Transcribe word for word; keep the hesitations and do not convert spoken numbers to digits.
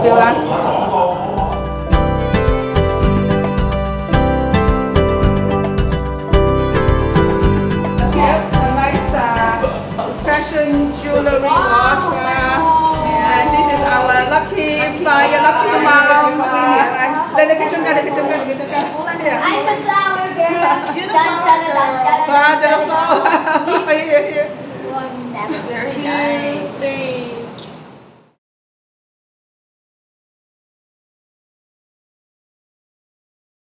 feel lah. Here's a nice uh, fashion jewelry watch. Uh, and this is our lucky flyer, lucky mom. Đây đây cái chân ga, đây cái chân ga, cái chân ga. I'm the flower girl. You're the flower girl. Wow, the flower. Here, here. That's Very nice.